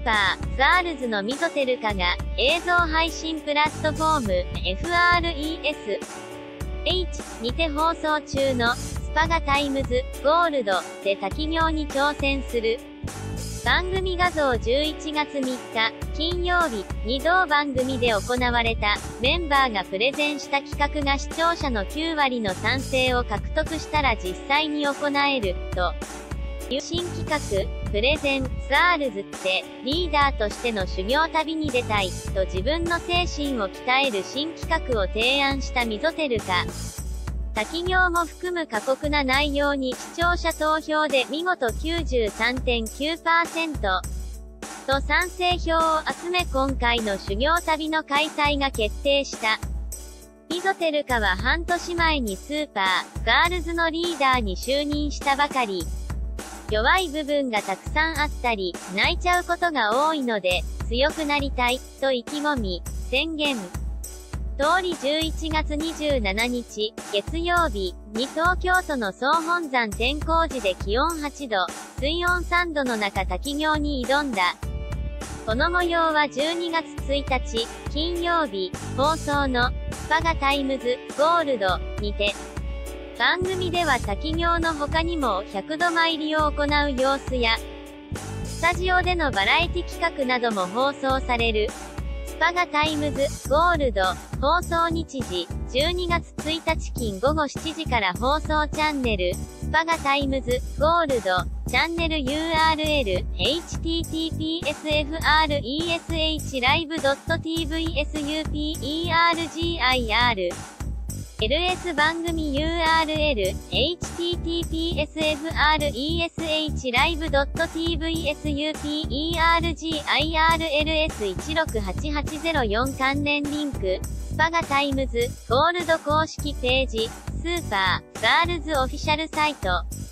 パー、ガールズのミゾテルカが、映像配信プラットフォーム、FRESH にて放送中の、スパガタイムズ、ゴールドで滝行に挑戦する。番組画像11月3日、金曜日に同番組で行われた、メンバーがプレゼンした企画が視聴者の9割の賛成を獲得したら実際に行える、という新企画、プレゼン、ガールズって、リーダーとしての修行旅に出たい、と自分の精神を鍛える新企画を提案したミゾテルカ。滝行も含む過酷な内容に視聴者投票で見事 93.9% と賛成票を集め今回の修行旅の開催が決定した。ミゾテルカは半年前にスーパー、ガールズのリーダーに就任したばかり。弱い部分がたくさんあったり、泣いちゃうことが多いので、強くなりたい、と意気込み、宣言。通り11月27日、月曜日に東京都の総本山天光寺で気温8度、水温3度の中滝行に挑んだ。この模様は12月1日、金曜日、放送の、スパガタイムズ、ゴールド、にて、番組では滝行の他にも100度参りを行う様子や、スタジオでのバラエティ企画なども放送される。スパガタイムズ、ゴールド、放送日時、12月1日金午後7時から放送チャンネル、スパガタイムズ、ゴールド、チャンネル URL、https://live.tvsupergir LS 番組 URL、https://live.tvsupergirls168804 関連リンク、スパガタイムズ、ゴールド公式ページ、スーパー、ガールズオフィシャルサイト。